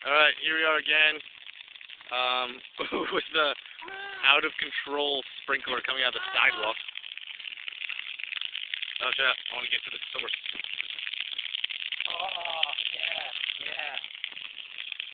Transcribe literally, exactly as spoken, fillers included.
Alright, here we are again, um, with the out-of-control sprinkler coming out of the sidewalk. Oh, shit, I want to get to the source. Oh, yeah, yeah.